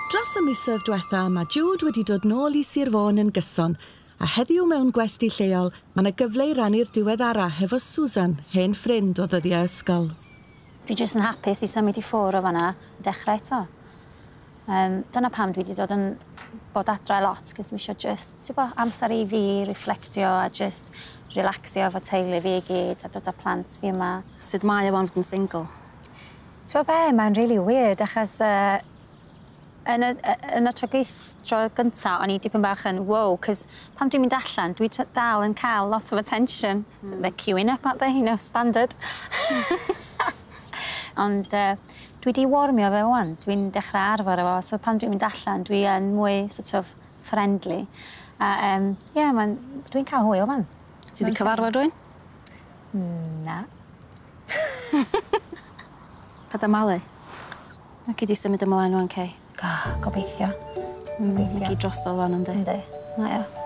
Dros y misoedd diwetha, mae Jude wedi dod nôl i Sir Fôn yn gyson, a heddiw mewn gwesti lleol, mae yna gyfle i rannu'r diweddara hefo Susan, hen ffrind o ddyddiau ysgol. Dwi jyst yn hapus i symud i ffwrdd o fanna, dechrau eto. Dyna pam dwi wedi dod yn bod adre lot, cos dwi eisiau just amser i fi reflectio a just relaxio efo teulu fi i gyd a dod â plant fi yma. Sut mae o ond yn single? Ti'n be, mae'n really weird, achos yn y tro gyntaf, o'n i dipyn bach yn wow, cos pam dwi'n mynd allan, dwi dal yn cael lot of attention. They're queuing up, aren't they? You know, standard. Ond dwi wedi warmio fe wan, dwi'n dechrau arfer efo, so pam dwi'n mynd allan, dwi yn mwy sort of friendly. A dwi'n cael hwyl fan. Ti wedi cyfarfod rwy'n? Na. Pa dy malu? Ac i di symud ymlaen wan, Kay? Gobeithio. Gobeithio. Nag i drosodd fan, ynddi? Yndi, na ia.